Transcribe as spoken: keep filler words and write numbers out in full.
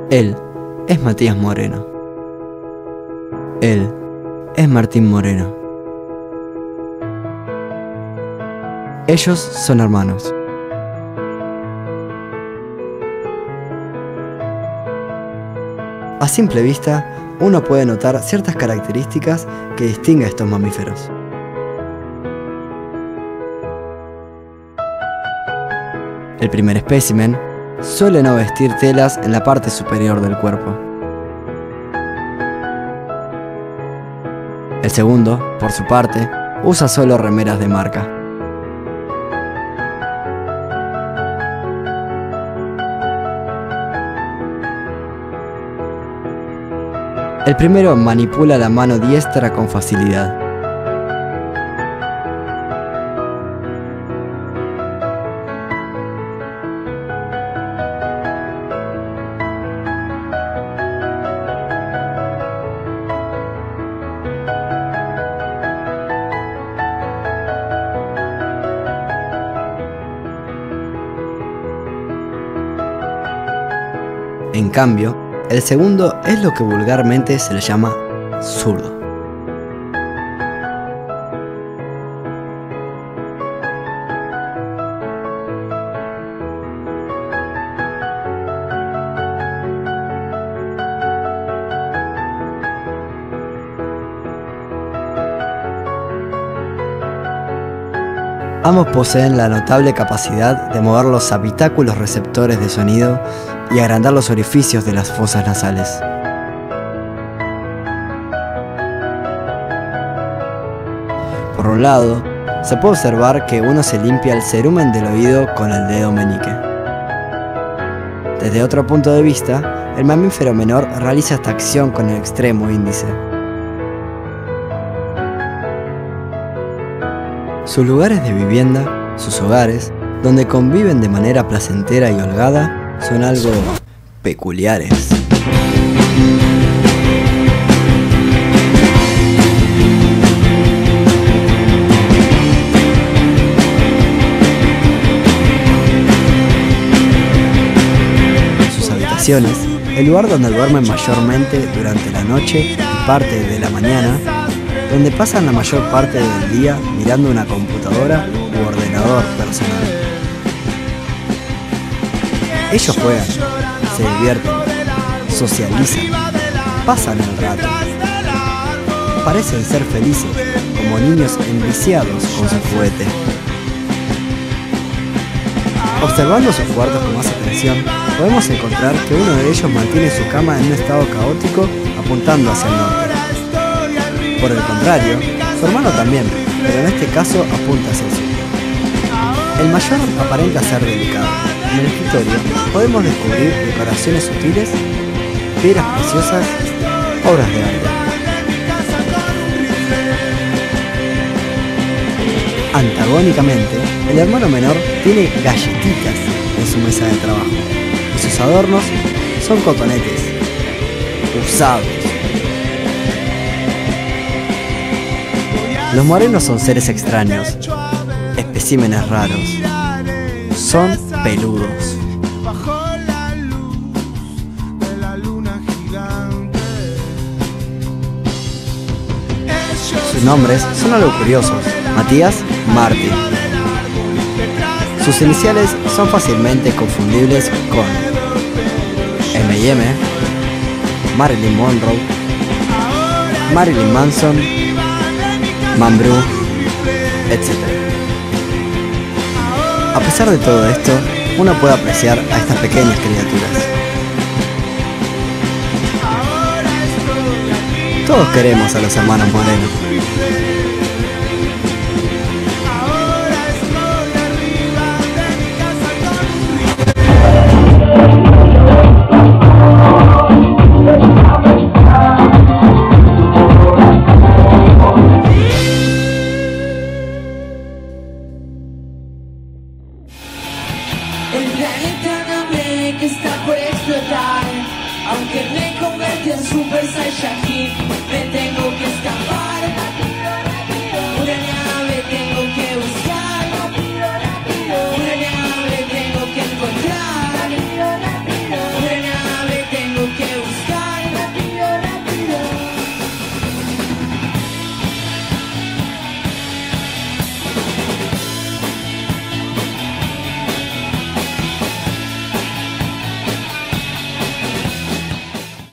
Él es Matías Moreno. Él es Martín Moreno. Ellos son hermanos. A simple vista, uno puede notar ciertas características que distinguen a estos mamíferos. El primer espécimen suele no vestir telas en la parte superior del cuerpo. El segundo, por su parte, usa solo remeras de marca. El primero manipula la mano diestra con facilidad. En cambio, el segundo es lo que vulgarmente se le llama zurdo. Ambos poseen la notable capacidad de mover los habitáculos receptores de sonido y agrandar los orificios de las fosas nasales. Por un lado, se puede observar que uno se limpia el cerumen del oído con el dedo meñique. Desde otro punto de vista, el mamífero menor realiza esta acción con el extremo índice. Sus lugares de vivienda, sus hogares, donde conviven de manera placentera y holgada, son algo peculiares. Sus habitaciones, el lugar donde duermen mayormente durante la noche y parte de la mañana, donde pasan la mayor parte del día mirando una computadora u ordenador personal. Ellos juegan, se divierten, socializan, pasan el rato. Parecen ser felices, como niños enviciados con su juguete. Observando sus cuartos con más atención, podemos encontrar que uno de ellos mantiene su cama en un estado caótico apuntando hacia el norte. Por el contrario, su hermano también, pero en este caso apunta hacia el sur. El mayor aparenta ser delicado. En el escritorio podemos descubrir decoraciones sutiles, piedras preciosas, obras de arte. Antagónicamente, el hermano menor tiene galletitas en su mesa de trabajo y sus adornos son cotonetes usados. Los morenos son seres extraños, especímenes raros, son peludos. Sus nombres son algo curiosos: Matías, Marty. Sus iniciales son fácilmente confundibles con eme y eme, Marilyn Monroe, Marilyn Manson, Mambrú, etcétera. A pesar de todo esto, uno puede apreciar a estas pequeñas criaturas. Todos queremos a los hermanos Moreno.